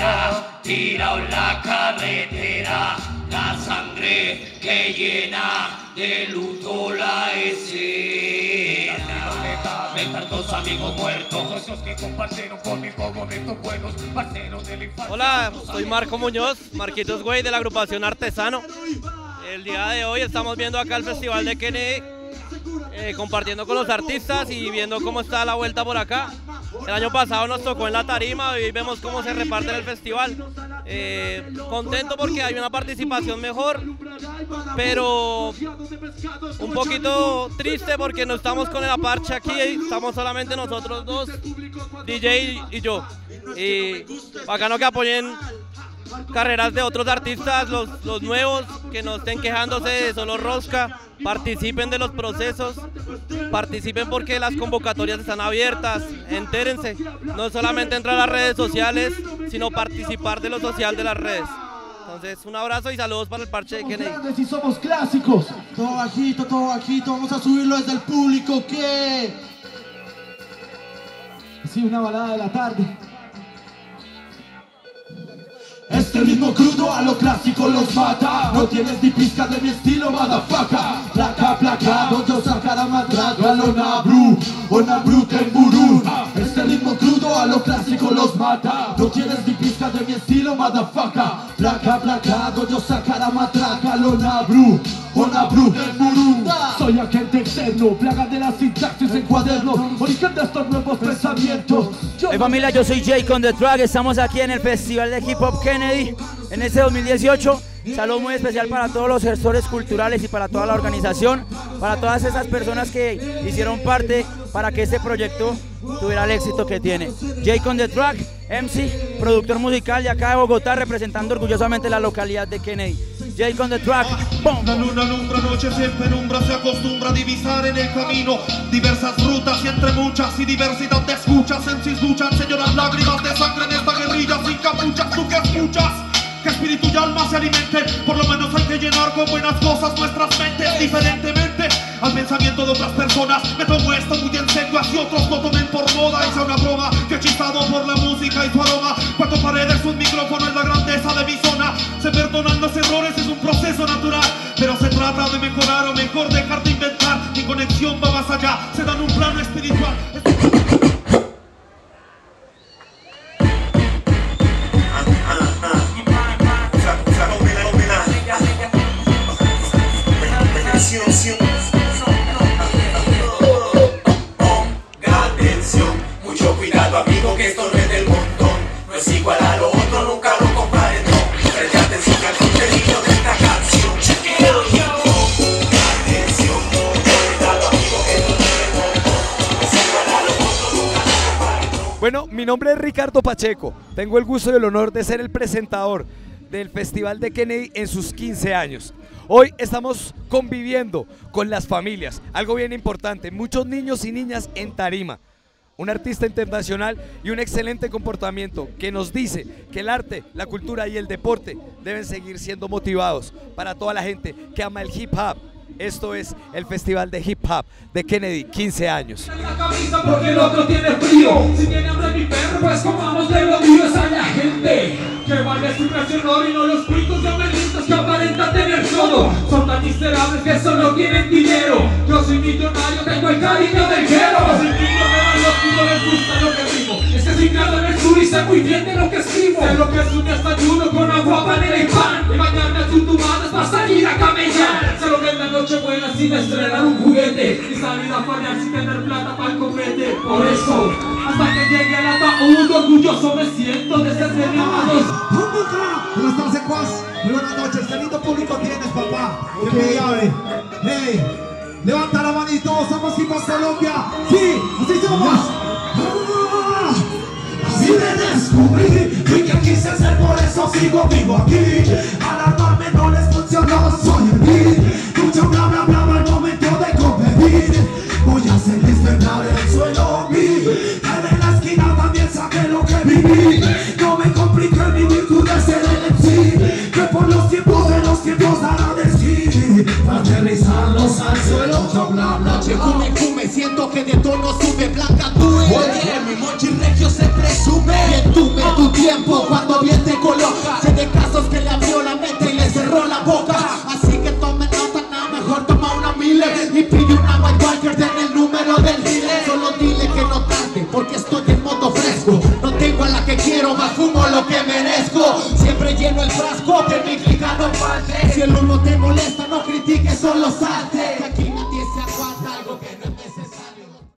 bandera, tirado en la carretera, la sangre que llena de luto la escena. De tantos amigos muertos, socios que compartieron conmigo momentos buenos, parceros de la infancia. Hola, soy Marco Muñoz, Marquitos Güey de la agrupación Artesano. El día de hoy estamos viendo acá el Festival de Kennedy, compartiendo con los artistas y viendo cómo está la vuelta por acá. El año pasado nos tocó en la tarima y vemos cómo se reparte en el festival. Contento porque hay una participación mejor, pero un poquito triste porque no estamos con la parcha aquí, estamos solamente nosotros dos, DJ y yo. Y bacano que apoyen carreras de otros artistas, los nuevos, que no estén quejándose de solo rosca, participen de los procesos, participen porque las convocatorias están abiertas, entérense, no solamente entrar a las redes sociales, sino participar de lo social de las redes. Entonces, un abrazo y saludos para el parche de Kennedy. Grandes y somos clásicos. Todo bajito, vamos a subirlo desde el público, ¿qué? Sí, una balada de la tarde. Este ritmo crudo a lo clásico los mata. No tienes ni pizca de mi estilo, motherfucker. Placa, placa, yo sacará matraca. Lo nabru, o nabru temburú. Este ritmo crudo a lo clásico los mata. No tienes ni pizca de mi estilo, motherfucker. Placa, placa, yo sacará matraca. Lo nabru, o nabru temburú. Soy agente externo, plaga de la sintaxis en cuaderno, origen de estos nuevos pensamientos. Hey familia, yo soy Jay con The Track, estamos aquí en el Festival de Hip Hop Kennedy en este 2018. Saludo muy especial para todos los gestores culturales y para toda la organización, para todas esas personas que hicieron parte para que este proyecto tuviera el éxito que tiene. Jay con The Track, MC, productor musical de acá de Bogotá, representando orgullosamente la localidad de Kennedy. Jay con The Track, ¡bom! La luna alumbra noches en penumbra, se acostumbra a divisar en el camino diversas rutas y entre muchas y diversidad de escuchas. En sus luchan, señoras lágrimas de sangre en esta guerrilla sin capuchas. ¿Tú qué escuchas? Que espíritu y alma se alimenten, por lo menos hay que llenar con buenas cosas nuestras mentes. Diferentemente al pensamiento de otras personas, me tomo esto muy en serio, así otros lo tomen por moda. Hice una broma que hechizado por la música y su aroma. Cuatro paredes, un micrófono es la grandeza de mi zona. Se perdonan los errores, es un proceso natural, pero se trata de mejorar o mejor dejar de inventar. Mi conexión va más allá, se dan un plano espiritual. Ponga atención, mucho cuidado amigo, que esto no es del montón. No es igual a lo otro, nunca lo comparen, no. Preste atención al contenido de esta canción. Ponga atención, mucho cuidado amigo, que esto no es del montón. No es igual a lo otro, nunca lo comparen, no. Bueno, mi nombre es Ricardo Pacheco. Tengo el gusto y el honor de ser el presentador del Festival de Kennedy en sus 15 años. Hoy estamos conviviendo con las familias, algo bien importante, muchos niños y niñas en tarima. Un artista internacional y un excelente comportamiento que nos dice que el arte, la cultura y el deporte deben seguir siendo motivados para toda la gente que ama el hip hop. Esto es el Festival de Hip Hop de Kennedy, 15 años. La camisa porque el otro tiene frío. Si tiene hambre mi perro, pues comamos de lo mío. Esa es la gente que vale su precio honor y no los picos de homenistas que aparentan tener todo. Son tan miserables que solo tienen dinero. Yo soy millonario, tengo el cariño del guero. Soy niño, me los que no les gusta lo que vivo. Es que soy criado en el sur y sé muy bien de lo que escribo. Sé lo que es un desayuno con agua, panela y pan. Y bañarme a tutumadas para salir a camellar. Se lo ven la noche buena sin estrenar un juguete y salir a fallar sin tener plata para el copete. Por eso, hasta que llegue al ataúd, orgulloso me siento de ser derribados. ¿Cómo estás, secuaz? Muy buenas noches, qué lindo público tienes, papá. Qué envidiable. Hey, levanta la manito, somos Hip Hop Colombia. Sí, así somos. Así me descubrí y que quise ser, por eso sigo vivo aquí. Alarmarme no les funcionó, soy el beat. Mucho bla bla bla al momento de competir. Voy a hacerles vibrar el suelo mí. Caer en la esquina también saqué lo que viví. No me compliqué, mi virtud de ser el MC. Que por los tiempos de los tiempos dará de esquí. Para aterrizarlos al suelo, yo bla bla bla. Cume, siento que de tono sube blanca tú. Oye, mi mochi regio se presume. Y entume tu tiempo cuando viene triste porque estoy en modo fresco. No tengo a la que quiero, más fumo lo que merezco. Siempre lleno el frasco, que mi clica no falte. Si el humo te molesta, no critiques, solo salte. Aquí